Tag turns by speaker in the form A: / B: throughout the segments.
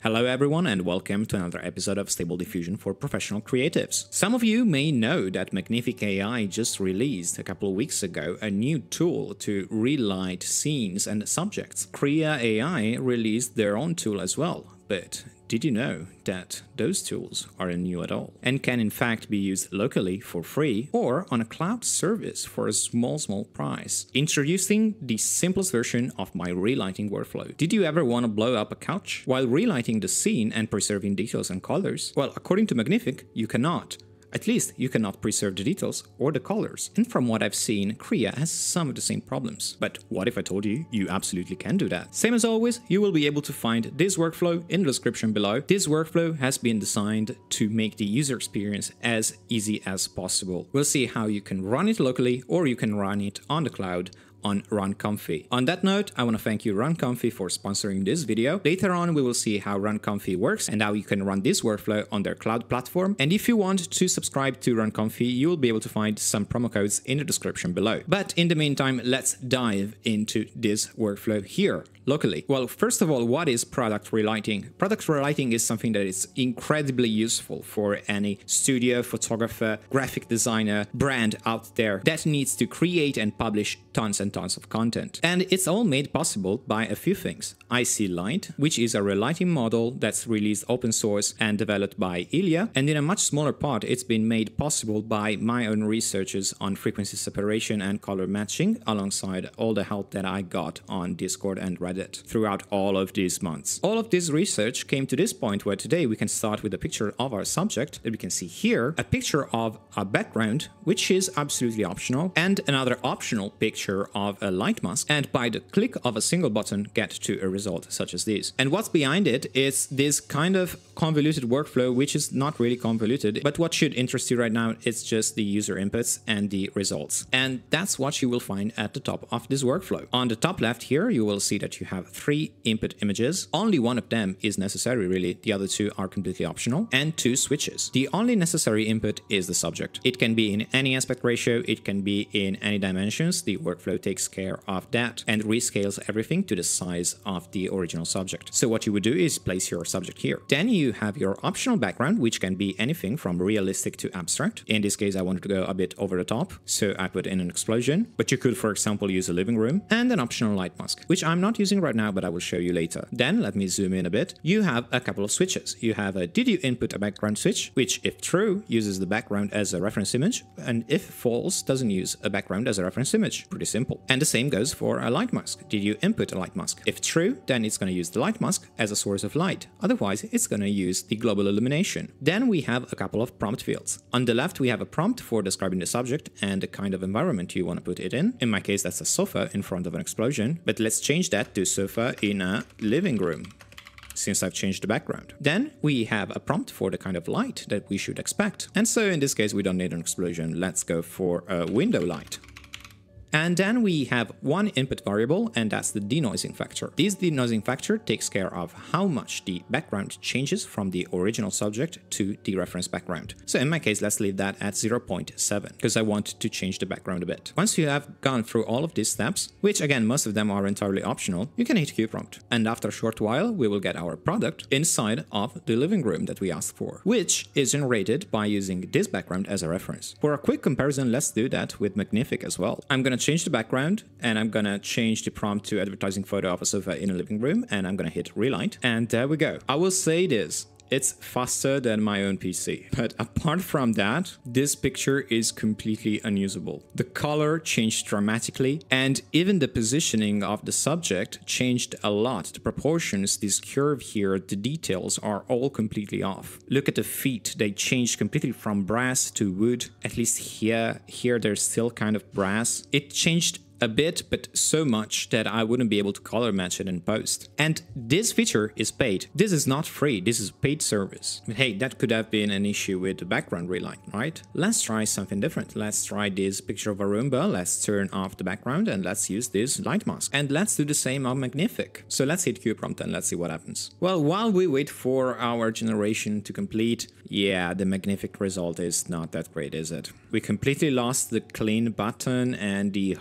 A: Hello everyone and welcome to another episode of Stable Diffusion for Professional Creatives. Some of you may know that Magnific AI just released a couple of weeks ago a new tool to relight scenes and subjects. Krea AI released their own tool as well, but did you know that those tools aren't new at all and can in fact be used locally for free or on a cloud service for a small price? Introducing the simplest version of my relighting workflow. Did you ever want to blow up a couch while relighting the scene and preserving details and colors? Well, according to Magnific, you cannot. At least you cannot preserve the details or the colors. And from what I've seen, Krea has some of the same problems. But what if I told you you absolutely can do that? Same as always, you will be able to find this workflow in the description below. This workflow has been designed to make the user experience as easy as possible. We'll see how you can run it locally or you can run it on the cloud on RunComfy. On that note, I want to thank you RunComfy for sponsoring this video. Later on, we will see how RunComfy works and how you can run this workflow on their cloud platform. And if you want to subscribe to RunComfy, you will be able to find some promo codes in the description below. But in the meantime, let's dive into this workflow here locally. Well, first of all, what is product relighting? Product relighting is something that is incredibly useful for any studio, photographer, graphic designer, brand out there that needs to create and publish tons and tons of content. And it's all made possible by a few things. Light, which is a relighting model that's released open source and developed by Ilya. And in a much smaller part, it's been made possible by my own researches on frequency separation and color matching, alongside all the help that I got on Discord and Reddit throughout all of these months. All of this research came to this point where today we can start with a picture of our subject that we can see here, a picture of a background, which is absolutely optional, and another optional picture of a light mask, and by the click of a single button get to a result such as this. And what's behind it is this kind of convoluted workflow, which is not really convoluted, but what should interest you right now is just the user inputs and the results. And that's what you will find at the top of this workflow. On the top left here, you will see that you have 3 input images. Only one of them is necessary, really. The other 2 are completely optional, and 2 switches. The only necessary input is the subject. It can be in any aspect ratio, it can be in any dimensions. The workflow takes care of that and rescales everything to the size of the original subject. So what you would do is place your subject here. Then you have your optional background, which can be anything from realistic to abstract. In this case, I wanted to go a bit over the top, so I put in an explosion, but you could, for example, use a living room, and an optional light mask, which I'm not using right now, but I will show you later. Then let me zoom in a bit. You have a couple of switches. You have a did you input a background switch, which if true, uses the background as a reference image, and if false, doesn't use a background as a reference image. Pretty simple. And the same goes for a light mask. Did you input a light mask? If true, then it's going to use the light mask as a source of light. Otherwise, it's going to use the global illumination. Then we have a couple of prompt fields. On the left, we have a prompt for describing the subject and the kind of environment you want to put it in. In my case, that's a sofa in front of an explosion, but let's change that to sofa in a living room, since I've changed the background. Then we have a prompt for the kind of light that we should expect. And so in this case, we don't need an explosion. Let's go for a window light. And then we have one input variable, and that's the denoising factor. This denoising factor takes care of how much the background changes from the original subject to the reference background. So in my case, let's leave that at 0.7, because I want to change the background a bit. Once you have gone through all of these steps, which again, most of them are entirely optional, you can hit QPrompt. And after a short while, we will get our product inside of the living room that we asked for, which is generated by using this background as a reference. For a quick comparison, let's do that with Magnific as well. I'm going to change the background, and I'm gonna change the prompt to advertising photo of a sofa in a living room, and I'm gonna hit Relight, and there we go. I will say this, it's faster than my own PC. But apart from that, this picture is completely unusable. The color changed dramatically, and even the positioning of the subject changed a lot. The proportions, this curve here, the details are all completely off. Look at the feet, they changed completely from brass to wood. At least here there's still kind of brass. It changed a bit, but so much that I wouldn't be able to color match it in post. And this feature is paid. This is not free, this is a paid service. But hey, that could have been an issue with the background relight, right? Let's try something different. Let's try this picture of a Roomba. Let's turn off the background and let's use this light mask. And let's do the same on Magnific. So let's hit QPrompt and let's see what happens. Well, while we wait for our generation to complete, yeah, the Magnific result is not that great, is it? We completely lost the clean button and the home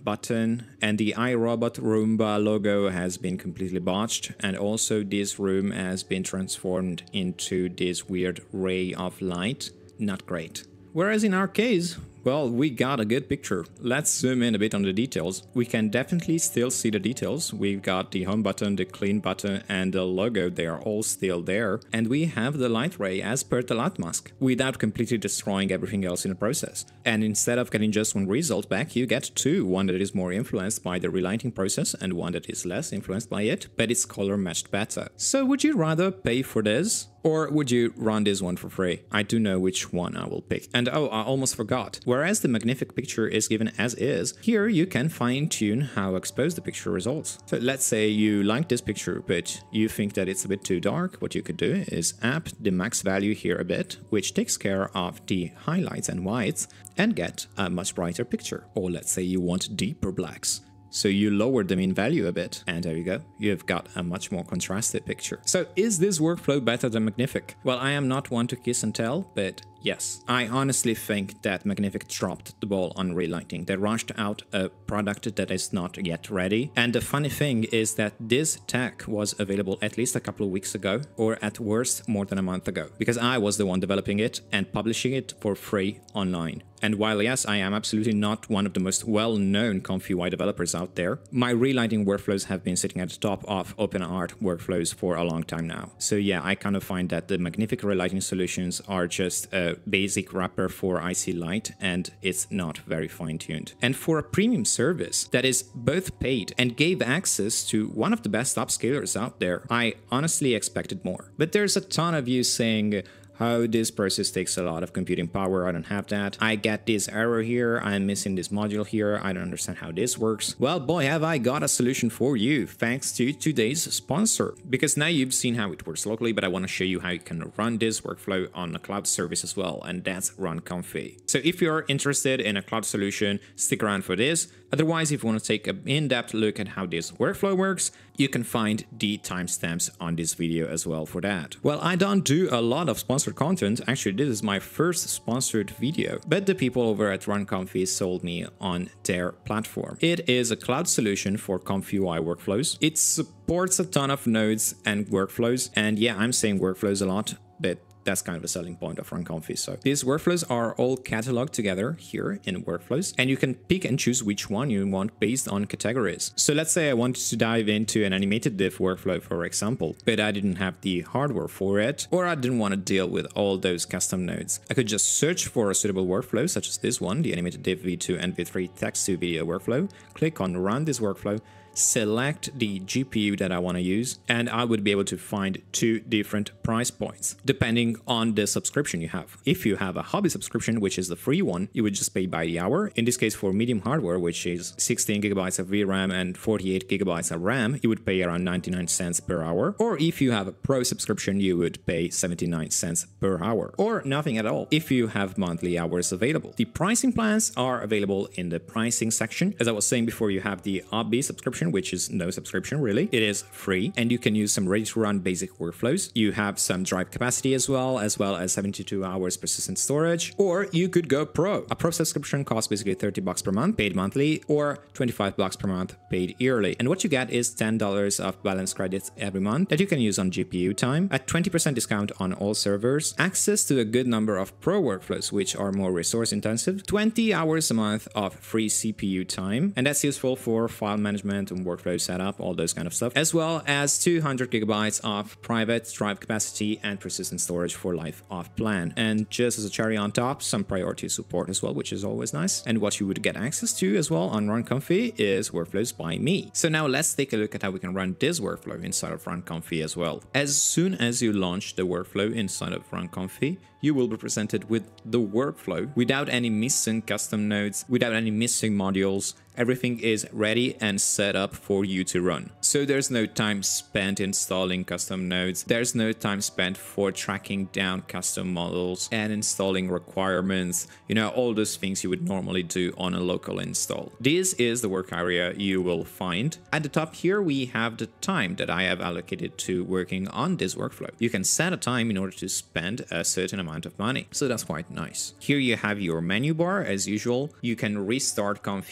A: button, and the iRobot Roomba logo has been completely botched, and also this room has been transformed into this weird ray of light. Not great. Whereas in our case, well, we got a good picture. Let's zoom in a bit on the details. We can definitely still see the details. We've got the home button, the clean button, and the logo. They are all still there. And we have the light ray as per the light mask, without completely destroying everything else in the process. And instead of getting just one result back, you get two. One that is more influenced by the relighting process and one that is less influenced by it, but it's color matched better. So would you rather pay for this? Or would you run this one for free? I do know which one I will pick. And oh, I almost forgot. Whereas the Magnific picture is given as is, here you can fine-tune how exposed the picture results. So let's say you like this picture, but you think that it's a bit too dark. What you could do is up the max value here a bit, which takes care of the highlights and whites, and get a much brighter picture. Or let's say you want deeper blacks. So you lower the mean value a bit, and there you go, you've got a much more contrasted picture. So is this workflow better than Magnific? Well, I am not one to kiss and tell, but yes. I honestly think that Magnific dropped the ball on relighting. They rushed out a product that is not yet ready. And the funny thing is that this tech was available at least a couple of weeks ago, or at worst more than a month ago, because I was the one developing it and publishing it for free online. And while yes, I am absolutely not one of the most well-known comfyUI developers out there, my relighting workflows have been sitting at the top of OpenArt workflows for a long time now. So yeah, I kind of find that the Magnific relighting solutions are just a basic wrapper for IC Light, and it's not very fine-tuned. And for a premium service that is both paid and gave access to one of the best upscalers out there, I honestly expected more. But there's a ton of you saying, oh, this process takes a lot of computing power, I don't have that. I get this error here, I'm missing this module here, I don't understand how this works. Well, boy, have I got a solution for you, thanks to today's sponsor. Because now you've seen how it works locally, but I want to show you how you can run this workflow on a cloud service as well, and that's RunComfy. So if you're interested in a cloud solution, stick around for this. Otherwise, if you want to take an in-depth look at how this workflow works, you can find the timestamps on this video as well for that. Well, I don't do a lot of sponsored content. Actually, this is my first sponsored video, but the people over at RunComfy sold me on their platform. It is a cloud solution for comfyUI workflows. It supports a ton of nodes and workflows. And yeah, I'm saying workflows a lot, but that's kind of a selling point of RunComfy. So these workflows are all cataloged together here in workflows, and you can pick and choose which one you want based on categories. So let's say I wanted to dive into an animated div workflow, for example, but I didn't have the hardware for it, or I didn't want to deal with all those custom nodes. I could just search for a suitable workflow, such as this one, the animated div v2 and v3 text to video workflow, click on run this workflow, select the GPU that I want to use, and I would be able to find two different price points depending on the subscription you have. If you have a hobby subscription, which is the free one, you would just pay by the hour. In this case, for medium hardware, which is 16 gigabytes of VRAM and 48 gigabytes of RAM, you would pay around 99 cents per hour. Or if you have a pro subscription, you would pay 79 cents per hour, or nothing at all if you have monthly hours available. The pricing plans are available in the pricing section. As I was saying before, you have the hobby subscription, which is no subscription really. It is free, and you can use some ready-to-run basic workflows. You have some drive capacity as well as 72 hours persistent storage, or you could go pro. A pro subscription costs basically $30 per month, paid monthly, or $25 per month, paid yearly. And what you get is $10 of balance credits every month that you can use on GPU time, a 20% discount on all servers, access to a good number of pro workflows, which are more resource intensive, 20 hours a month of free CPU time, and that's useful for file management and workflow setup, all those kind of stuff, as well as 200 gigabytes of private drive capacity and persistent storage for life of plan. And just as a cherry on top, some priority support as well, which is always nice. And what you would get access to as well on RunComfy is workflows by me. So now let's take a look at how we can run this workflow inside of RunComfy as well. As soon as you launch the workflow inside of RunComfy, you will be presented with the workflow without any missing custom nodes, without any missing modules. Everything is ready and set up for you to run. So there's no time spent installing custom nodes. There's no time spent for tracking down custom models and installing requirements, you know, all those things you would normally do on a local install. This is the work area you will find. At the top here, we have the time that I have allocated to working on this workflow. You can set a time in order to spend a certain amount of money. So that's quite nice. Here you have your menu bar as usual. You can restart Comfy over here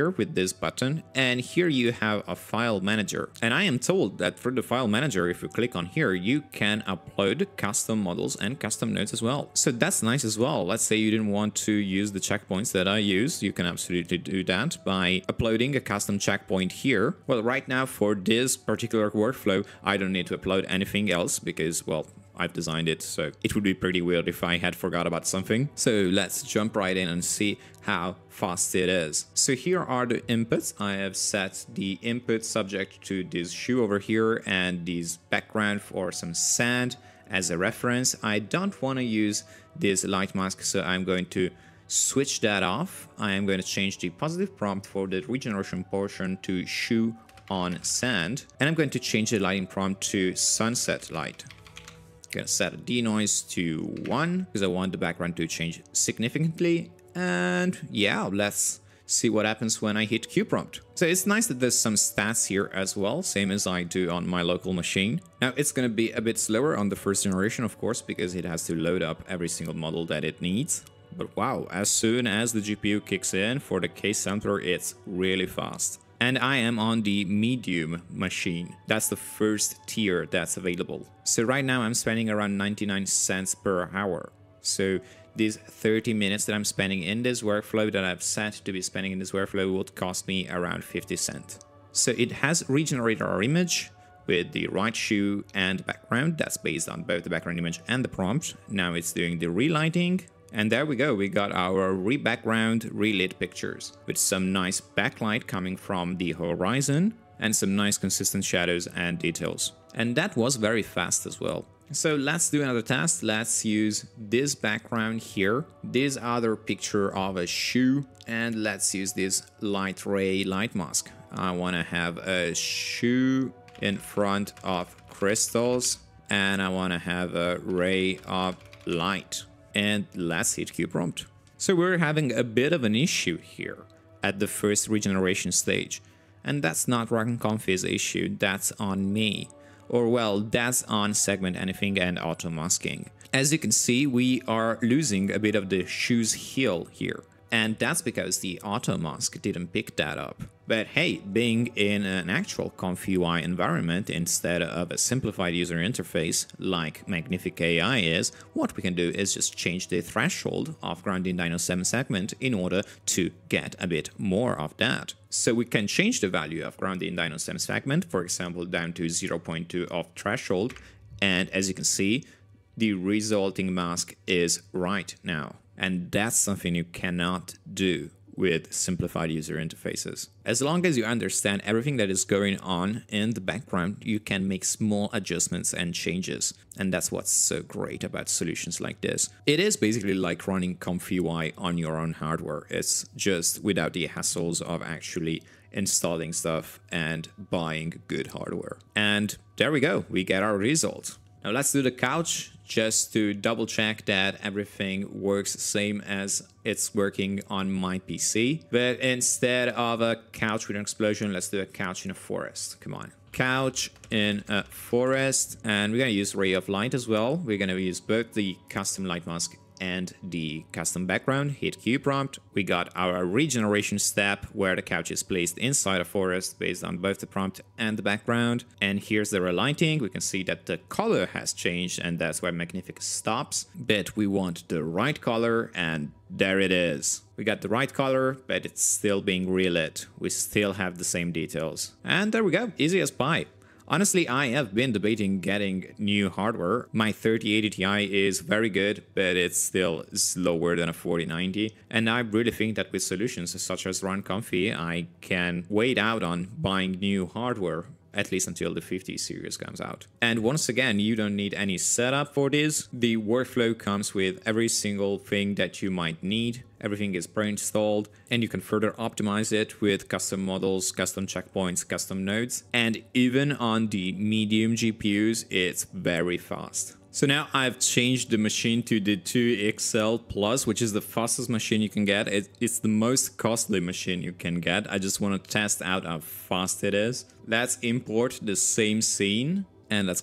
A: here with this button, and here you have a file manager. And I am told that through the file manager, if you click on here, you can upload custom models and custom nodes as well. So that's nice as well. Let's say you didn't want to use the checkpoints that I use. You can absolutely do that by uploading a custom checkpoint here. Well, right now for this particular workflow, I don't need to upload anything else because, well, I've designed it, so it would be pretty weird if I had forgot about something. So let's jump right in and see how fast it is. So here are the inputs. I have set the input subject to this shoe over here and this background for some sand as a reference. I don't want to use this light mask, so I'm going to switch that off. I am going to change the positive prompt for the regeneration portion to shoe on sand, and I'm going to change the lighting prompt to sunset light. Gonna set a denoise to 1 because I want the background to change significantly. And yeah, let's see what happens when I hit Q prompt. So it's nice that there's some stats here as well, same as I do on my local machine. Now it's gonna be a bit slower on the first generation, of course, because it has to load up every single model that it needs. But wow, as soon as the GPU kicks in for the case sampler, it's really fast. And I am on the medium machine. That's the first tier that's available. So right now I'm spending around 99 cents per hour. So these 30 minutes that I'm spending in this workflow that I've set to be spending in this workflow would cost me around 50 cents. So it has regenerated our image with the right shoe and background. That's based on both the background image and the prompt. Now it's doing the relighting. And there we go, we got our background relit pictures with some nice backlight coming from the horizon and some nice consistent shadows and details. And that was very fast as well. So let's do another test. Let's use this background here, this other picture of a shoe, and let's use this light ray light mask. I want to have a shoe in front of crystals, and I want to have a ray of light. And let's hit Q prompt. So we're having a bit of an issue here at the first regeneration stage. And that's not RunComfy's issue, that's on me. Or well, that's on segment anything and auto masking. As you can see, we are losing a bit of the shoe's heel here. And that's because the auto mask didn't pick that up. But hey, being in an actual comfyUI environment instead of a simplified user interface like Magnific AI is, what we can do is just change the threshold of ground in Dino 7 segment in order to get a bit more of that. So we can change the value of ground in Dino 7 segment, for example, down to 0.2 of threshold. And as you can see, the resulting mask is right now. And that's something you cannot do with simplified user interfaces. As long as you understand everything that is going on in the background, you can make small adjustments and changes. And that's what's so great about solutions like this. It is basically like running comfyUI on your own hardware. It's just without the hassles of actually installing stuff and buying good hardware. And there we go, we get our result. Now let's do the couch just to double check that everything works same as it's working on my PC. But instead of a couch with an explosion, let's do a couch in a forest. Come on. Couch in a forest. And we're going to use ray of light as well. We're going to use both the custom light mask and the custom background. Hit Q prompt. We got our regeneration step where the couch is placed inside a forest based on both the prompt and the background. And here's the relighting. We can see that the color has changed and that's where Magnific stops. But we want the right color and there it is. We got the right color, but it's still being relit. We still have the same details. And there we go, easy as pie. Honestly, I have been debating getting new hardware. My 3080 Ti is very good, but it's still slower than a 4090. And I really think that with solutions such as RunComfy, I can wait out on buying new hardware, at least until the 50 series comes out. And once again, you don't need any setup for this. The workflow comes with every single thing that you might need. Everything is pre-installed and you can further optimize it with custom models, custom checkpoints, custom nodes. And even on the medium GPUs, it's very fast. So now I've changed the machine to the 2XL Plus, which is the fastest machine you can get. It's the most costly machine you can get. I just want to test out how fast it is. Let's import the same scene and let's go.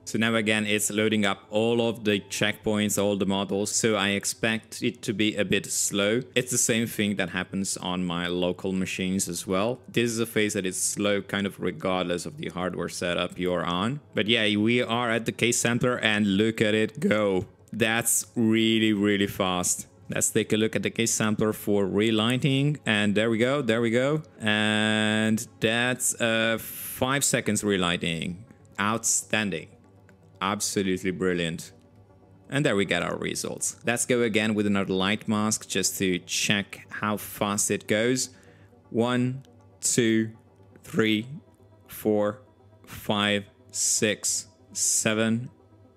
A: So now again, it's loading up all of the checkpoints, all the models. So I expect it to be a bit slow. It's the same thing that happens on my local machines as well. This is a phase that is slow kind of regardless of the hardware setup you're on. But yeah, we are at the case sampler and look at it go. That's really, really fast. Let's take a look at the case sampler for relighting. And there we go, there we go. And that's 5 seconds relighting. Outstanding. Absolutely brilliant. And there we get our results. Let's go again with another light mask just to check how fast it goes. 1, 2, 3, 4, 5, 6, 7,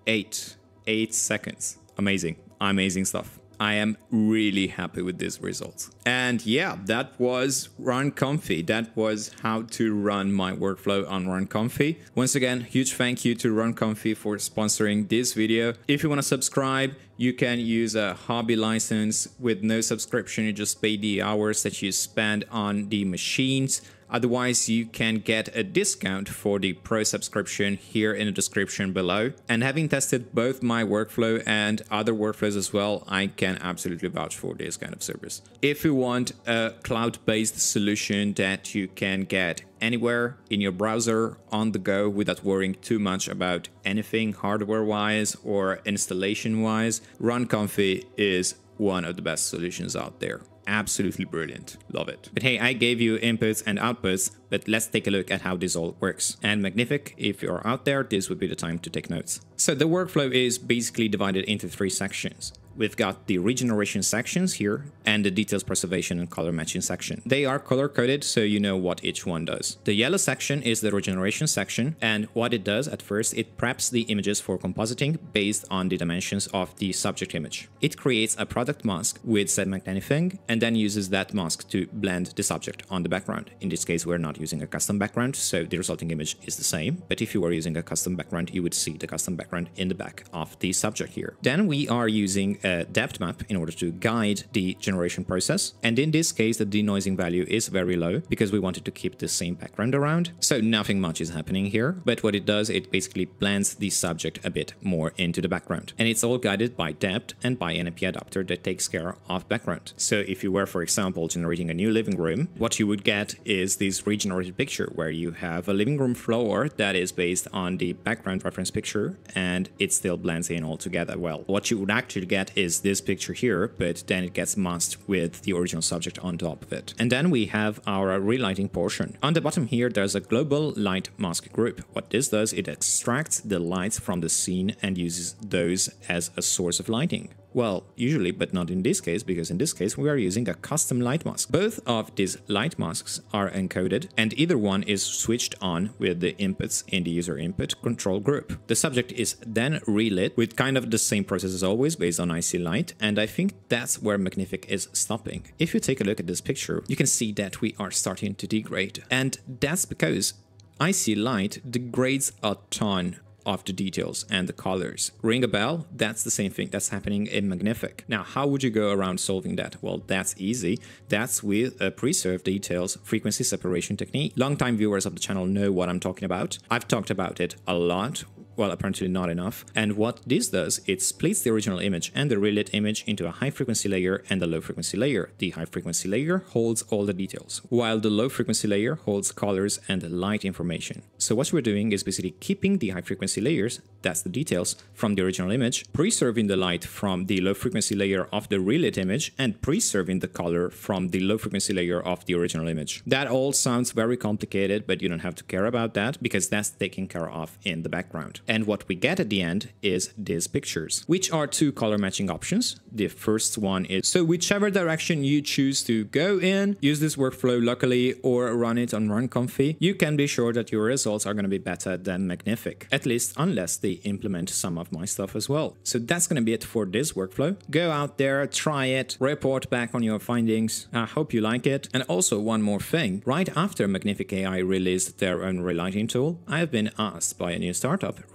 A: 8. 8 seconds. Amazing. Amazing stuff. I am really happy with these results. And yeah, that was RunComfy. That was how to run my workflow on RunComfy. Once again, huge thank you to RunComfy for sponsoring this video. If you want to subscribe, you can use a hobby license with no subscription. You just pay the hours that you spend on the machines. Otherwise, you can get a discount for the pro subscription here in the description below. And having tested both my workflow and other workflows as well, I can absolutely vouch for this kind of service. If you want a cloud-based solution that you can get anywhere in your browser on the go without worrying too much about anything hardware-wise or installation-wise, RunComfy is one of the best solutions out there. Absolutely brilliant. Love it. But hey, I gave you inputs and outputs, but let's take a look at how this all works. And Magnific, if you're out there, this would be the time to take notes. So the workflow is basically divided into 3 sections. We've got the regeneration sections here and the details preservation and color matching section. They are color coded, so you know what each one does. The yellow section is the regeneration section, and what it does at first, it preps the images for compositing based on the dimensions of the subject image. It creates a product mask with set magnifying and then uses that mask to blend the subject on the background. In this case, we're not using a custom background, so the resulting image is the same. But if you were using a custom background, you would see the custom background in the back of the subject here. Then we are using a depth map in order to guide the generation process. And in this case, the denoising value is very low because we wanted to keep the same background around. So nothing much is happening here. But what it does, it basically blends the subject a bit more into the background. And it's all guided by depth and by an IP adapter that takes care of background. So if you were, for example, generating a new living room, what you would get is this regenerated picture where you have a living room floor that is based on the background reference picture and it still blends in all together well. What you would actually get is this picture here, but then it gets masked with the original subject on top of it. And then we have our relighting portion. On the bottom here, there's a global light mask group. What this does, it extracts the lights from the scene and uses those as a source of lighting. Well, usually, but not in this case, because in this case we are using a custom light mask. Both of these light masks are encoded and either one is switched on with the inputs in the user input control group. The subject is then relit with kind of the same process as always based on IC light, and I think that's where Magnific is stopping. If you take a look at this picture, you can see that we are starting to degrade, and that's because IC light degrades a ton of the details and the colors. Ring a bell? That's the same thing that's happening in Magnific. Now, how would you go around solving that? Well, that's easy. That's with a preserved details frequency separation technique. Longtime viewers of the channel know what I'm talking about. I've talked about it a lot. Well, apparently not enough. And what this does, it splits the original image and the relit image into a high frequency layer and a low frequency layer. The high frequency layer holds all the details, while the low frequency layer holds colors and light information. So what we're doing is basically keeping the high frequency layers, that's the details, from the original image, preserving the light from the low frequency layer of the relit image, and preserving the color from the low frequency layer of the original image. That all sounds very complicated, but you don't have to care about that because that's taken care of in the background. And what we get at the end is these pictures, which are 2 color matching options. The first one is, so whichever direction you choose to go in, use this workflow locally or run it on RunComfy, you can be sure that your results are going to be better than Magnific, at least unless they implement some of my stuff as well. So that's going to be it for this workflow. Go out there, try it, report back on your findings. I hope you like it. And also one more thing, right after Magnific AI released their own relighting tool, I have been asked by a new startup,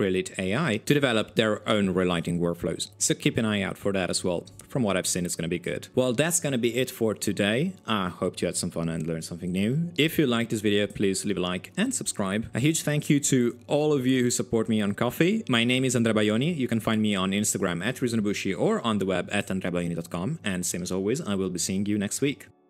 A: Relight AI to develop their own relighting workflows. So keep an eye out for that as well. From what I've seen, it's going to be good. Well, that's going to be it for today. I hope you had some fun and learned something new. If you liked this video, please leave a like and subscribe. A huge thank you to all of you who support me on Ko-fi. My name is Andrea Baioni. You can find me on Instagram @reasonabushi or on the web @andreabaioni.com. And same as always, I will be seeing you next week.